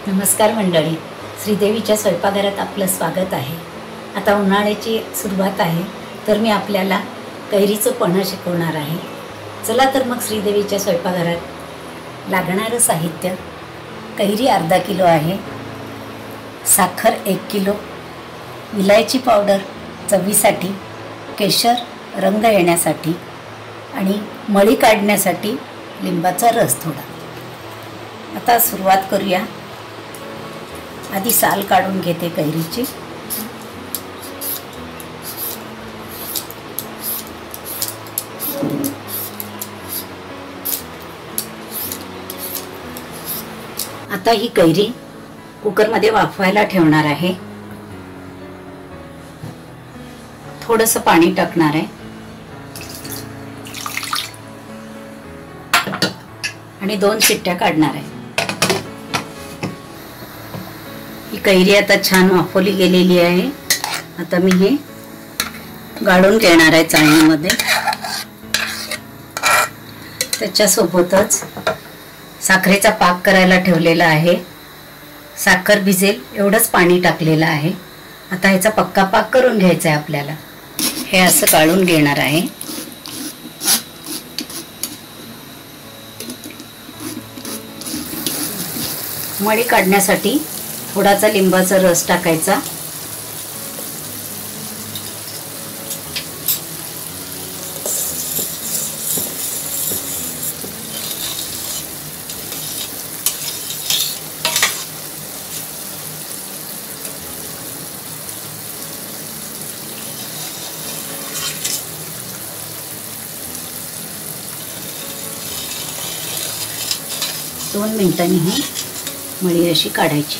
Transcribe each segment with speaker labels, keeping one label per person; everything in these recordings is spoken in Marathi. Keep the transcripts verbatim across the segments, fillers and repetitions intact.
Speaker 1: नमस्कार मंडळी, श्रीदेवीच्या स्वयंपाकघरात आपलं स्वागत आहे। आता उन्हाळ्याची सुरुवात आहे, तर मी आपल्याला कैरीचं पन्हं शिकवणार आहे। चला तर मग श्रीदेवीच्या स्वयंपाकघरात लागणारं साहित्य: कैरी अर्धा किलो आहे, साखर एक किलो, विलायची पावडर चवीसाठी, केशर रंग येण्यासाठी आणि मळी काढण्यासाठी लिंबाचा रस थोडा। आता सुरुवात करूया। आधी साल काढून घेते कैरीची। आता ही कैरी कुकरमध्ये वाफवायला ठेवणार आहे। थोडंसं पाणी टाकणार आहे आणि दोन शिट्ट्या काढणार आहे। ही कैरी आता छान वाफवली गेलेली आहे। आता मी हे गाळून घेणार आहे चाळणीमध्ये। त्याच्यासोबतच साखरेचा पाक करायला ठेवलेला आहे। साखर भिजेल एवढंच पाणी टाकलेलं आहे। आता ह्याचा पक्का पाक करून घ्यायचा आहे आपल्याला। हे असं गाळून घेणार आहे। मळी काढण्यासाठी थोडासा लिंबाचा रस टाकायचा। दोन मिनिटांनी ही मळी अशी काढायची।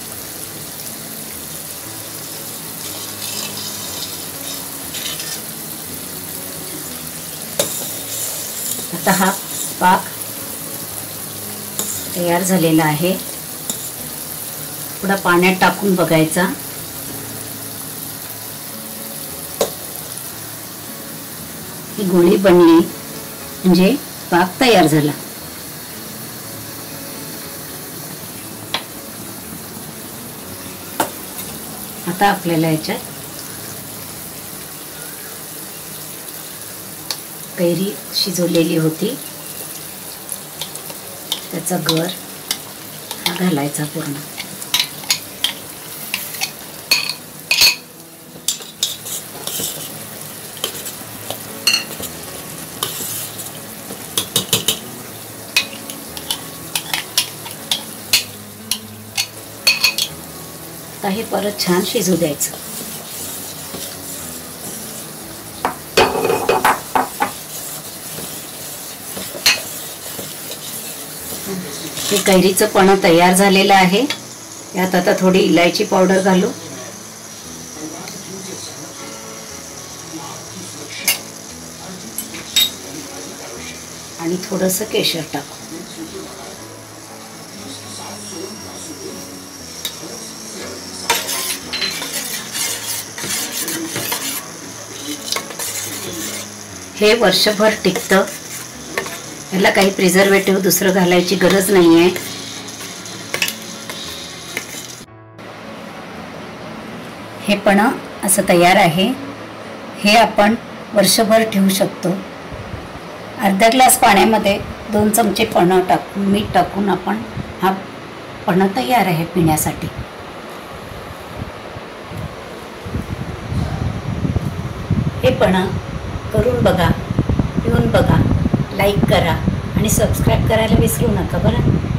Speaker 1: आता हा पाक तयार झालेला आहे। थोडा पाण्यात टाकून बघायचा। ही गोळी बनली म्हणजे पाक तयार झाला। आता आपल्याला याच्यात कैरी शिजवलेली होती त्याचा गर हा घालायचा पूर्ण। आता हे परत छान शिजू द्यायचं। हे कैरीचं पन्हं तयार झालेलं आहे। यात आता थोडी इलायची पावडर घालू आणि थोडंसं केशर टाकू। हे वर्षभर टिकतं। याला काही प्रिझर्वेटिव्ह दुसरं घालायची गरज नाही आहे। हे पन्हं असं तयार आहे। हे आपण वर्षभर ठेवू शकतो। अर्धा ग्लास पाण्यामध्ये दोन चमचे पन्हं टाकून मीठ टाकून आपण हा पन्हं तयार आहे पिण्यासाठी। हे पन्हं करून बघा, पिऊन बघा, लाईक करा आणि सबस्क्राईब करायला विसरू नका बरं।